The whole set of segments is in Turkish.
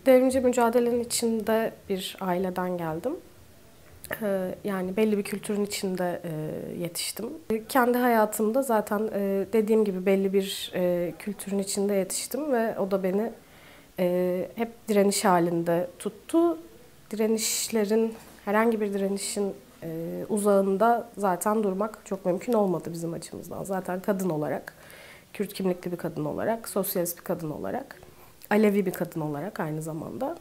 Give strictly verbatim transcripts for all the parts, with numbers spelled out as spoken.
Devrimci mücadelenin içinde bir aileden geldim. Yani belli bir kültürün içinde yetiştim. Kendi hayatımda zaten dediğim gibi belli bir kültürün içinde yetiştim ve o da beni hep direniş halinde tuttu. Direnişlerin, herhangi bir direnişin uzağında zaten durmak çok mümkün olmadı bizim açımızdan. Zaten kadın olarak, Kürt kimlikli bir kadın olarak, sosyalist bir kadın olarak, Alevi bir kadın olarak aynı zamanda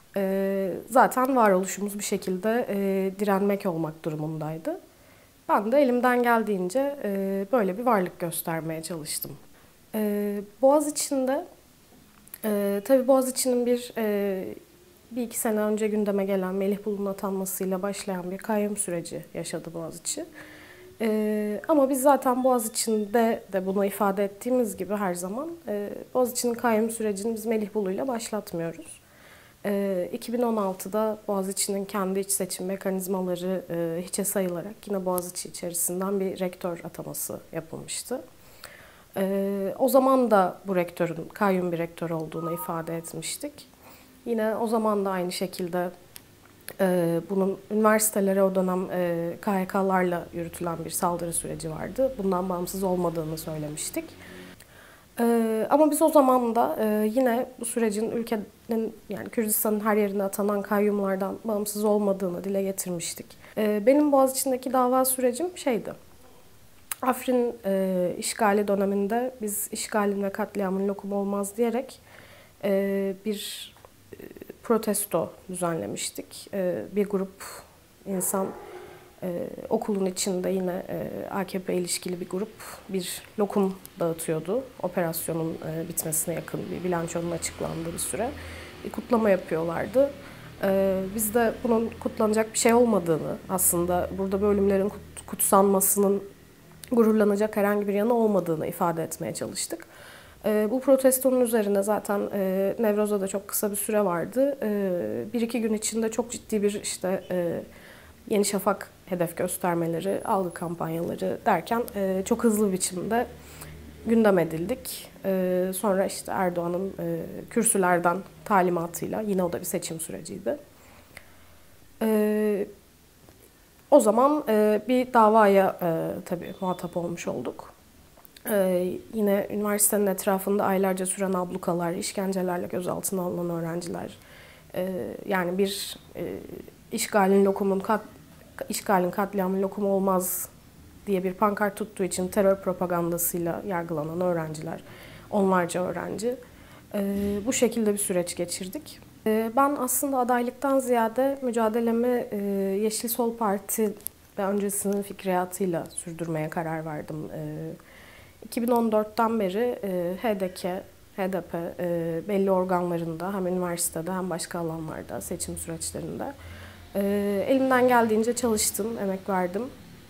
zaten varoluşumuz bir şekilde direnmek olmak durumundaydı. Ben de elimden geldiğince böyle bir varlık göstermeye çalıştım. Boğaziçi'nde, tabii Boğaziçi'nin bir, bir iki sene önce gündeme gelen Melih Bulun'un atanmasıyla başlayan bir kayyum süreci yaşadı Boğaziçi. Ama biz zaten Boğaziçi'nde de bunu ifade ettiğimiz gibi her zaman Boğaziçi'nin kayyum sürecini biz Melih Bulu'yla başlatmıyoruz. iki bin on altıda Boğaziçi'nin kendi iç seçim mekanizmaları hiçe sayılarak yine Boğaziçi içerisinden bir rektör ataması yapılmıştı. O zaman da bu rektörün kayyum bir rektör olduğunu ifade etmiştik. Yine o zaman da aynı şekilde bunun üniversitelere o dönem K H K'larla yürütülen bir saldırı süreci vardı. Bundan bağımsız olmadığını söylemiştik. Ama biz o zaman da yine bu sürecin ülkenin, yani Kürdistan'ın her yerine atanan kayyumlardan bağımsız olmadığını dile getirmiştik. Benim Boğaziçi'ndeki dava sürecim şeydi. Afrin işgali döneminde biz işgalin ve katliamın lokumu olmaz diyerek bir protesto düzenlemiştik. Bir grup insan Ee, okulun içinde yine e, A K P ilişkili bir grup bir lokum dağıtıyordu. Operasyonun e, bitmesine yakın bir bilançonun açıklandığı bir süre. Bir kutlama yapıyorlardı. Ee, biz de bunun kutlanacak bir şey olmadığını, aslında burada bu ölümlerin kut, kutsanmasının gururlanacak herhangi bir yanı olmadığını ifade etmeye çalıştık. Ee, bu protestonun üzerine zaten e, Nevroz'da da çok kısa bir süre vardı. Ee, bir iki gün içinde çok ciddi bir işte e, Yeni Şafak hedef göstermeleri, algı kampanyaları derken e, çok hızlı bir biçimde gündem edildik. E, sonra işte Erdoğan'ın e, kürsülerden talimatıyla, yine o da bir seçim süreciydi. E, o zaman e, bir davaya e, tabii muhatap olmuş olduk. E, yine üniversitenin etrafında aylarca süren ablukalar, işkencelerle gözaltına alınan öğrenciler, e, yani bir e, işgalin lokumun kat İşgalin katliamın lokumu olmaz diye bir pankart tuttuğu için terör propagandasıyla yargılanan öğrenciler, onlarca öğrenci. Ee, bu şekilde bir süreç geçirdik. Ee, ben aslında adaylıktan ziyade mücadelemi e, Yeşil Sol Parti ve öncesinin fikriyatıyla sürdürmeye karar verdim. Ee, iki bin on dörtten beri e, H D K, H D P e, belli organlarında hem üniversitede hem başka alanlarda seçim süreçlerinde Ee, elimden geldiğince çalıştım, emek verdim.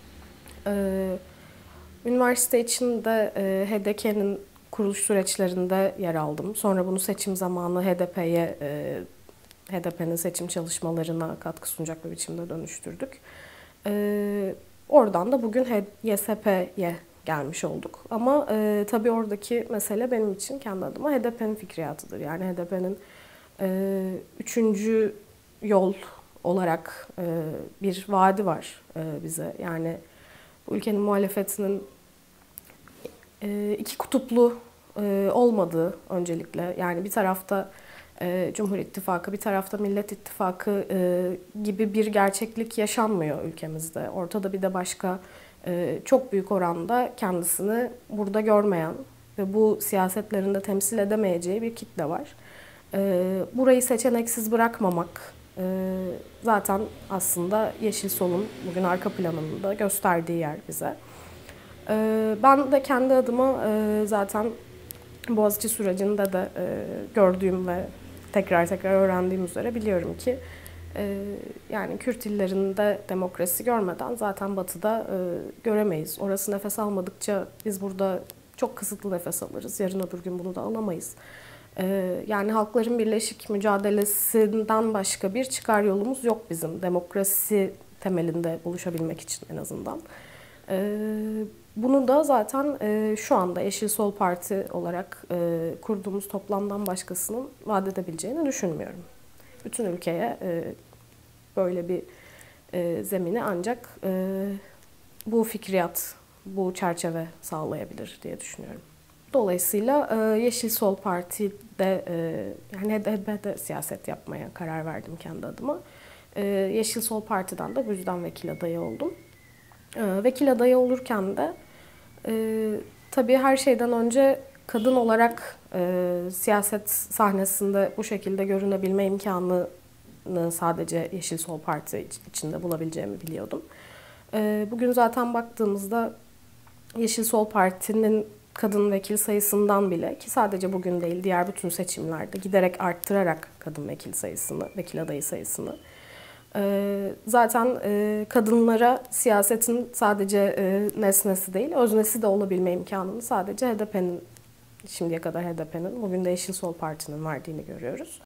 Ee, üniversite içinde e, H D K'nin kuruluş süreçlerinde yer aldım. Sonra bunu seçim zamanı H D P'ye, e, H D P'nin seçim çalışmalarına katkı sunacak bir biçimde dönüştürdük. Ee, oradan da bugün Y S P'ye gelmiş olduk. Ama e, tabii oradaki mesele benim için kendi adıma H D P'nin fikriyatıdır. Yani H D P'nin e, üçüncü yol olarak e, bir vaadi var e, bize. Yani bu ülkenin muhalefetinin e, iki kutuplu e, olmadığı öncelikle. Yani bir tarafta e, Cumhur İttifakı, bir tarafta Millet İttifakı e, gibi bir gerçeklik yaşanmıyor ülkemizde. Ortada bir de başka e, çok büyük oranda kendisini burada görmeyen ve bu siyasetlerinde temsil edemeyeceği bir kitle var. E, burayı seçeneksiz bırakmamak zaten aslında Yeşil Sol'un bugün arka planında gösterdiği yer bize. Ben de kendi adıma zaten Boğaziçi sürecinde de gördüğüm ve tekrar tekrar öğrendiğim üzere biliyorum ki yani Kürt illerinde demokrasi görmeden zaten Batı'da göremeyiz. Orası nefes almadıkça biz burada çok kısıtlı nefes alırız. Yarın öbür gün bunu da alamayız. Yani halkların birleşik mücadelesinden başka bir çıkar yolumuz yok bizim. Demokrasi temelinde buluşabilmek için en azından. bunu da zaten e, şu anda Yeşil Sol Parti olarak e, kurduğumuz toplamdan başkasının vaat edebileceğini düşünmüyorum. Bütün ülkeye e, böyle bir e, zemini ancak e, bu fikriyat, bu çerçeve sağlayabilir diye düşünüyorum. Dolayısıyla e, Yeşil Sol Parti'de, e, yani H D P'de siyaset yapmaya karar verdim kendi adıma. E, Yeşil Sol Parti'den de bu yüzden vekil adayı oldum. E, vekil adayı olurken de e, tabii her şeyden önce kadın olarak e, siyaset sahnesinde bu şekilde görünebilme imkanını sadece Yeşil Sol Parti içinde bulabileceğimi biliyordum. E, bugün zaten baktığımızda Yeşil Sol Parti'nin kadın vekil sayısından bile, ki sadece bugün değil diğer bütün seçimlerde giderek arttırarak kadın vekil sayısını, vekil adayı sayısını, zaten kadınlara siyasetin sadece nesnesi değil, öznesi de olabilme imkanını sadece H D P'nin, şimdiye kadar H D P'nin, bugün de Yeşil Sol Parti'nin verdiğini görüyoruz.